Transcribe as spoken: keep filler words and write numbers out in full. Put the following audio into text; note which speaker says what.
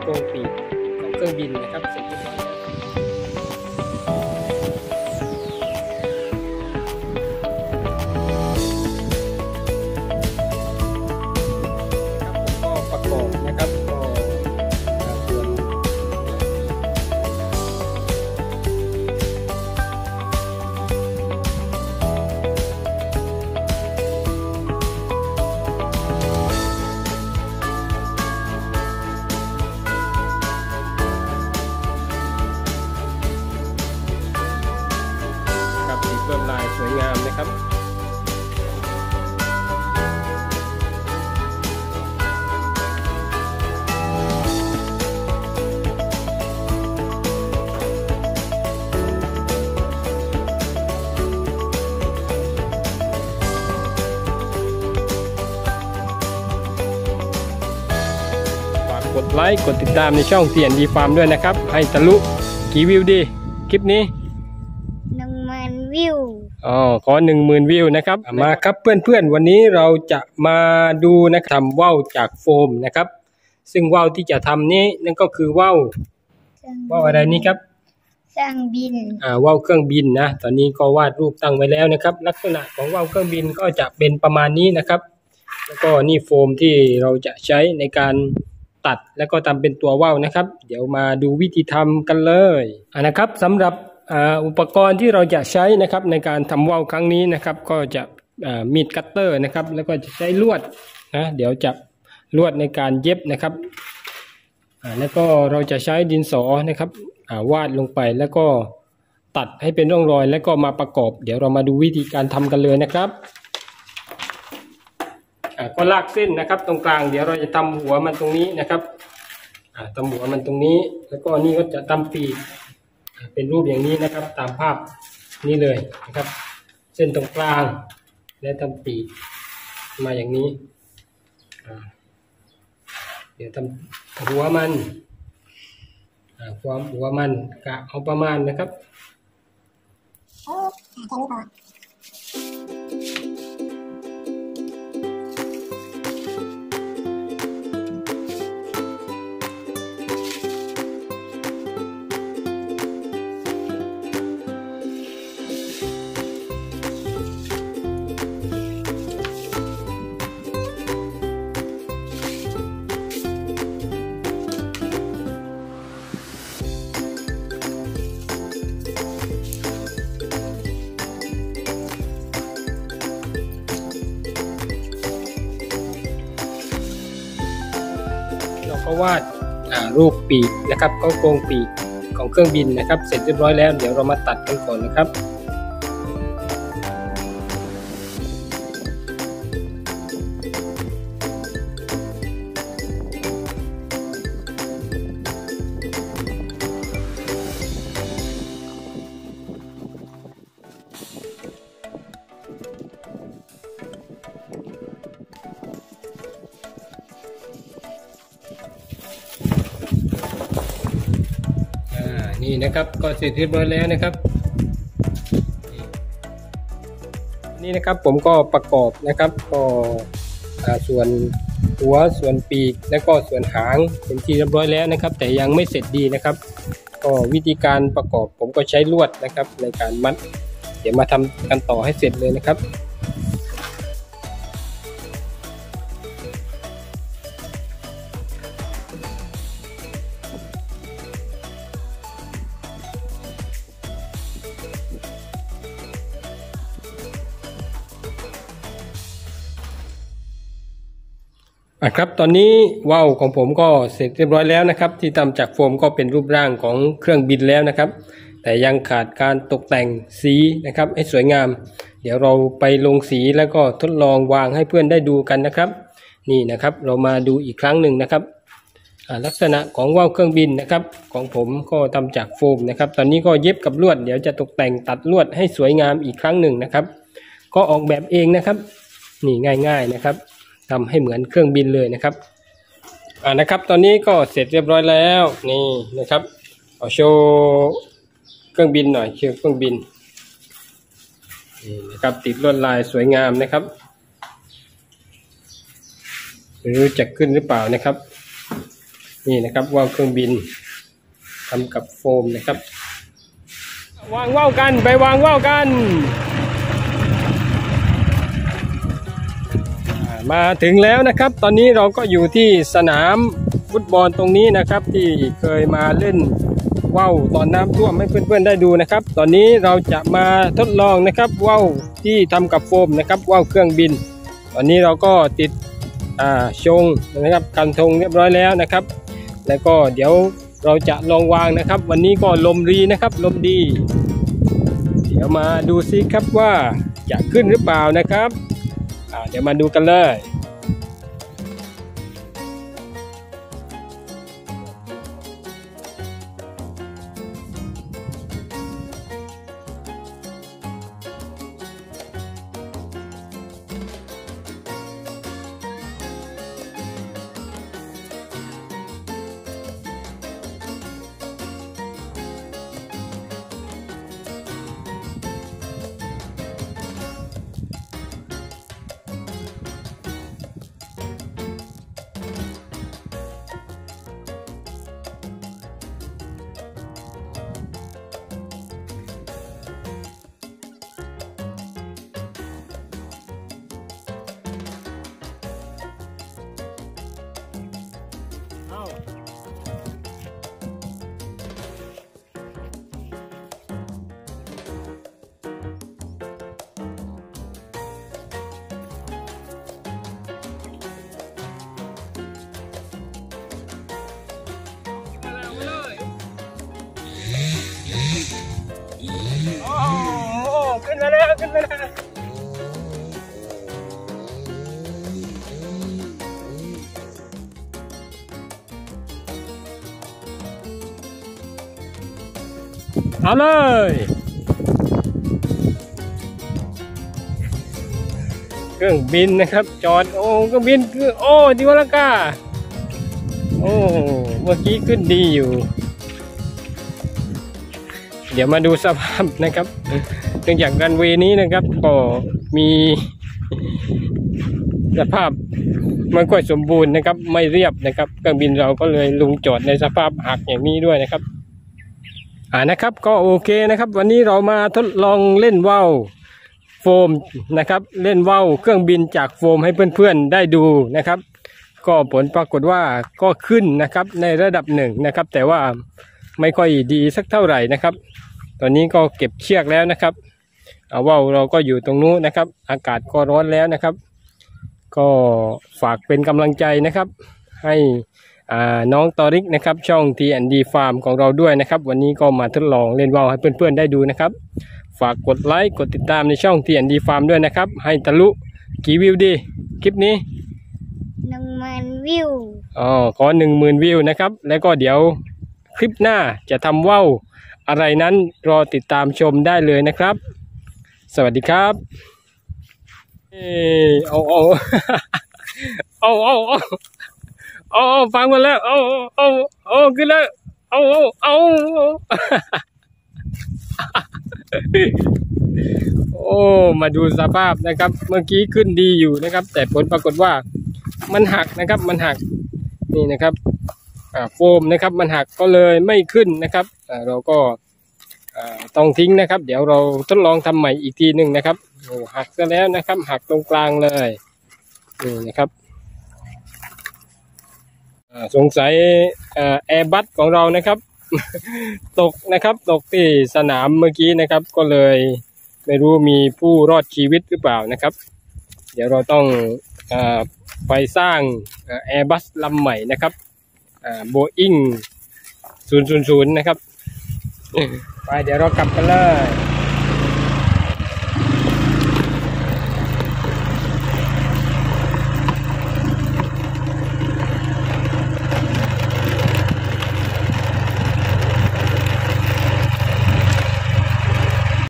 Speaker 1: กงปีกของเครื่องบินนะครับเสร็จเรียบร้อยก็ประกอบนะครับก็ส่วนลวดลายสวยงามนะครับฝากกดไลค์กดติดตามในช่อง ที แอนด์ ดี Farm ด้วยนะครับให้ทะลุกี่วิวดีคลิปนี้
Speaker 2: วิว
Speaker 1: อ๋อขอหนึ่งหมื่นวิวนะครับมาครับเพื่อนๆวันนี้เราจะมาดูนะทำว่าวจากโฟมนะครับซึ่งว่าวที่จะทำนี้นั่นก็คือว่าวว่าวอะไรนี่ครับ
Speaker 2: เครื่องบิน
Speaker 1: อ่าว่าวเครื่องบินนะตอนนี้ก็วาดรูปตั้งไว้แล้วนะครับลักษณะของว่าวเครื่องบินก็จะเป็นประมาณนี้นะครับแล้วก็นี่โฟมที่เราจะใช้ในการตัดแล้วก็ทำเป็นตัวว่าวนะครับเดี๋ยวมาดูวิธีทำกันเลยอ่านะครับสำหรับอุปกรณ์ที่เราจะใช้นะครับในการทำว่าวครั้งนี้นะครับก็จะมีดคัตเตอร์นะครับแล้วก็จะใช้ลวดนะเดี๋ยวจะลวดในการเย็บนะครับแล้วก็เราจะใช้ดินสอนะครับวาดลงไปแล้วก็ตัดให้เป็นร่องรอยแล้วก็มาประกอบเดี๋ยวเรามาดูวิธีการทำกันเลยนะครับก็ลากเส้นนะครับตรงกลางเดี๋ยวเราจะทำหัวมันตรงนี้นะครับทำหัวมันตรงนี้แล้วก็นี่ก็จะทำปีกเป็นรูปอย่างนี้นะครับตามภาพนี้เลยนะครับเส้นตรงกลางและทำปีกมาอย่างนี้เดี๋ยวทำหัวมันความหัวมันกะเอาประมาณนะครับ
Speaker 2: โอ้แค่นี้พอ
Speaker 1: ก็วาดรูปปีกนะครับก็โครงปีกของเครื่องบินนะครับเสร็จเรียบร้อยแล้วเดี๋ยวเรามาตัดกันก่อนนะครับนี่นะครับก็เสร็จเรียบร้อยแล้วนะครับนี่นะครับผมก็ประกอบนะครับก็ส่วนหัวส่วนปีกและก็ส่วนหางเป็นที่เรียบร้อยแล้วนะครับแต่ยังไม่เสร็จดีนะครับก็วิธีการประกอบผมก็ใช้ลวดนะครับในการมัดเดี๋ยวมาทำกันต่อให้เสร็จเลยนะครับอ่ะครับตอนนี้ว่าวของผมก็เสร็จเรียบร้อยแล้วนะครับที่ทำจากโฟมก็เป็นรูปร่างของเครื่องบินแล้วนะครับแต่ยังขาดการตกแต่งสีนะครับให้สวยงามเดี๋ยวเราไปลงสีแล้วก็ทดลองวางให้เพื่อนได้ดูกันนะครับนี่นะครับเรามาดูอีกครั้งหนึ่งนะครับลักษณะของว่าวเครื่องบินนะครับของผมก็ทำจากโฟมนะครับตอนนี้ก็เย็บกับลวดเดี๋ยวจะตกแต่งตัดลวดให้สวยงามอีกครั้งหนึ่งนะครับก็ออกแบบเองนะครับนี่ง่ายๆนะครับทำให้เหมือนเครื่องบินเลยนะครับอ่านะครับตอนนี้ก็เสร็จเรียบร้อยแล้วนี่นะครับเอาโชว์เครื่องบินหน่อยเชือกเครื่องบินนี่นะครับติดลวดลายสวยงามนะครับไม่รู้จะขึ้นหรือเปล่านะครับนี่นะครับว่าวเครื่องบินทำกับโฟมนะครับวางว่าวกันไปวางว่าวกันมาถึงแล้วนะครับตอนนี้เราก็อยู่ที่สนามฟุตบอลตรงนี้นะครับที่เคยมาเล่นว่าวตอนน้ำท่วมให้เพื่อนๆได้ดูนะครับตอนนี้เราจะมาทดลองนะครับว่าวที่ทำกับโฟมนะครับว่าวเครื่องบินตอนนี้เราก็ติดอ่าชงนะครับกันธงเรียบร้อยแล้วนะครับแล้วก็เดี๋ยวเราจะลองวางนะครับวันนี้ก็ลมดีนะครับลมดีเดี๋ยวมาดูซิครับว่าจะขึ้นหรือเปล่านะครับเดี๋ยวมาดูกันเลยขึ้นมาแล้วขึ้นมาแล้วเอาเลยเครื่องบินนะครับจอดโอ้เครื่องบินคือโอ้ดิวลากาโอ้เมื่อกี้ขึ้นดีอยู่เดี๋ยวมาดูสภาพนะครับเนื่องจากรันเวย์นี้นะครับก็มีสภาพไม่ค่อยสมบูรณ์นะครับไม่เรียบนะครับเครื่องบินเราก็เลยลงจอดในสภาพหักอย่างนี้ด้วยนะครับอ่านะครับก็โอเคนะครับวันนี้เรามาทดลองเล่นว่าวโฟมนะครับเล่นว่าวเครื่องบินจากโฟมให้เพื่อนๆได้ดูนะครับก็ผลปรากฏว่าก็ขึ้นนะครับในระดับหนึ่งนะครับแต่ว่าไม่ค่อยดีสักเท่าไหร่นะครับตอนนี้ก็เก็บเชือกแล้วนะครับเอาว่าวเราก็อยู่ตรงนู้นนะครับอากาศก็ร้อนแล้วนะครับก็ฝากเป็นกำลังใจนะครับให้น้องตอริกนะครับช่อง ที แอนด์ ดี Farm ของเราด้วยนะครับวันนี้ก็มาทดลองเล่นว่าวให้เพื่อนๆได้ดูนะครับฝากกดไลค์กดติดตามในช่อง ที แอนด์ ดี Farm ด้วยนะครับให้ทะลุกี่วิวดีคลิปนี้
Speaker 2: หนึ่งหมื่นวิว
Speaker 1: อ๋อขอหนึ่งหมื่นวิวนะครับแล้วก็เดี๋ยวคลิปหน้าจะทำว่าวอะไรนั้นรอติดตามชมได้เลยนะครับสวัสดีครับเออเอาเอาเอาเอาเอาเอาฟังมาแล้วเอาเอาเอาขึ้นแล้วเอาเอาเอาโอ้มาดูสภาพนะครับเมื่อกี้ขึ้นดีอยู่นะครับแต่ผลปรากฏว่ามันหักนะครับมันหักนี่นะครับโฟมนะครับมันหักก็เลยไม่ขึ้นนะครับเราก็ต้องทิ้งนะครับเดี๋ยวเราทดลองทำใหม่อีกทีหนึ่งนะครับหักซะแล้วนะครับหักตรงกลางเลยนี่นะครับสงสัยแอร์บัสของเรานะครับตกนะครับตกที่สนามเมื่อกี้นะครับก็เลยไม่รู้มีผู้รอดชีวิตหรือเปล่านะครับเดี๋ยวเราต้องไปสร้างแอร์บัสลำใหม่นะครับโบอิ้งศูนย์ศูนย์ศูนย์นะครับไปเดี๋ยวเรากลับกันเลย